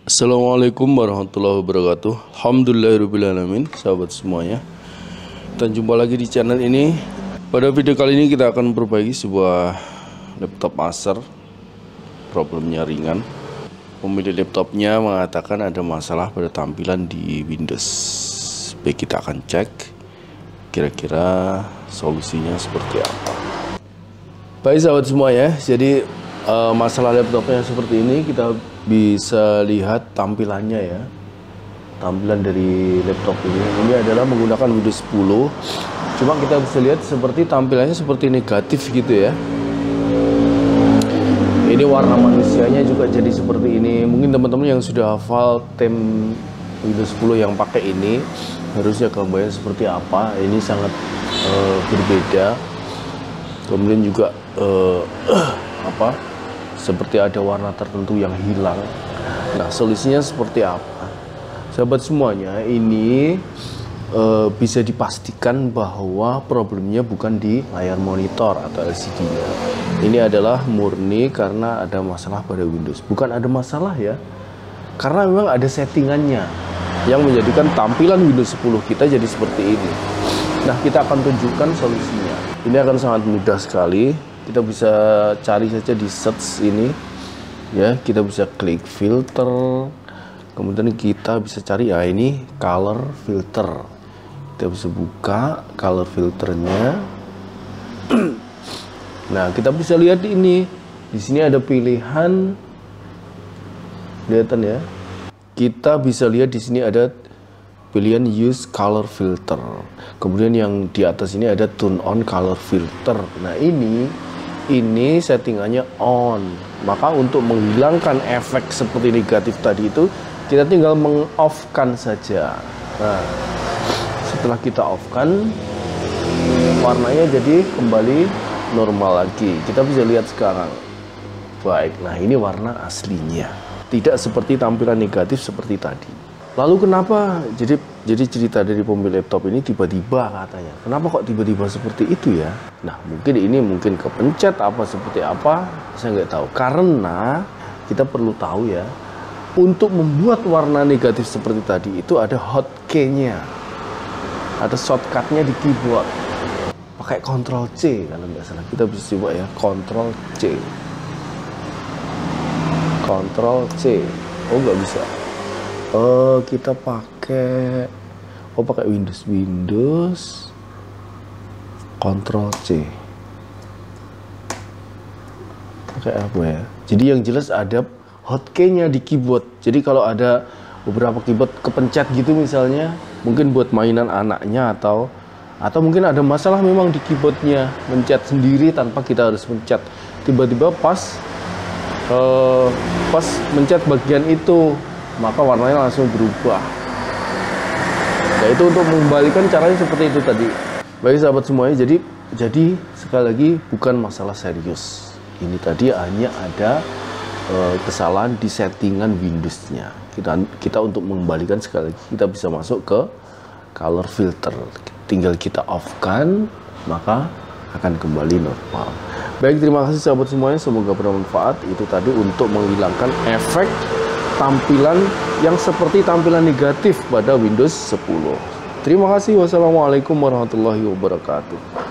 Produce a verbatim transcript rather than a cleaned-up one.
Assalamualaikum warahmatullahi wabarakatuh. Alhamdulillahirrahmanirrahim. Sahabat semuanya, kita jumpa lagi di channel ini. Pada video kali ini kita akan memperbaiki sebuah laptop Acer. Problemnya ringan. Pemilik laptopnya mengatakan ada masalah pada tampilan di Windows. Baik, kita akan cek kira-kira solusinya seperti apa. Baik sahabat semuanya, jadi uh, masalah laptopnya seperti ini. Kita bisa lihat tampilannya ya, tampilan dari laptop ini ini adalah menggunakan Windows sepuluh. Cuma kita bisa lihat seperti tampilannya seperti negatif gitu ya. Ini warna manusianya juga jadi seperti ini. Mungkin teman-teman yang sudah hafal theme Windows sepuluh yang pakai ini harusnya gambarnya seperti apa. Ini sangat uh, berbeda. Kemudian juga uh, apa seperti ada warna tertentu yang hilang. Nah, solusinya seperti apa? Sahabat semuanya, ini e, bisa dipastikan bahwa problemnya bukan di layar monitor atau L C D-nya. Ini adalah murni karena ada masalah pada Windows. Bukan ada masalah ya, karena memang ada settingannya yang menjadikan tampilan Windows sepuluh kita jadi seperti ini. Nah, kita akan tunjukkan solusinya. Ini akan sangat mudah sekali. Kita bisa cari saja di search ini ya, kita bisa klik filter, kemudian kita bisa cari ya ini color filter. Kita bisa buka color filternya. Nah, kita bisa lihat ini di sini ada pilihan, kelihatan ya, kita bisa lihat di sini ada pilihan use color filter, kemudian yang di atas ini ada turn on color filter. Nah, ini ini settingannya on, maka untuk menghilangkan efek seperti negatif tadi itu kita tinggal meng-off-kan saja. Nah, setelah kita off-kan, warnanya jadi kembali normal lagi. Kita bisa lihat sekarang. Baik, nah ini warna aslinya, tidak seperti tampilan negatif seperti tadi. Lalu kenapa jadi jadi cerita dari pemilik laptop ini tiba-tiba katanya, kenapa kok tiba-tiba seperti itu ya? Nah, mungkin ini mungkin kepencet apa seperti apa, saya nggak tahu. Karena kita perlu tahu ya, untuk membuat warna negatif seperti tadi itu ada hotkey-nya, ada shortcut-nya di keyboard. Pakai Ctrl C kalau nggak salah. Kita bisa coba ya, Ctrl C, Ctrl C. Oh, nggak bisa. Oh, kita pakai oh pakai Windows Windows Ctrl C. Pakai apa ya? Jadi yang jelas ada hotkey-nya di keyboard. Jadi kalau ada beberapa keyboard kepencet gitu misalnya, mungkin buat mainan anaknya atau atau mungkin ada masalah memang di keyboardnya, mencet sendiri tanpa kita harus mencet. Tiba-tiba pas uh, pas mencet bagian itu, maka warnanya langsung berubah. Nah, itu untuk mengembalikan caranya seperti itu tadi. Baik sahabat semuanya, jadi jadi sekali lagi bukan masalah serius. Ini tadi hanya ada e, kesalahan di settingan Windows-nya. Kita kita untuk mengembalikan sekali lagi kita bisa masuk ke color filter. Tinggal kita off-kan, maka akan kembali normal. Baik, terima kasih sahabat semuanya, semoga bermanfaat. Itu tadi untuk menghilangkan efek tampilan yang seperti tampilan negatif pada Windows sepuluh. Terima kasih. Wassalamualaikum warahmatullahi wabarakatuh.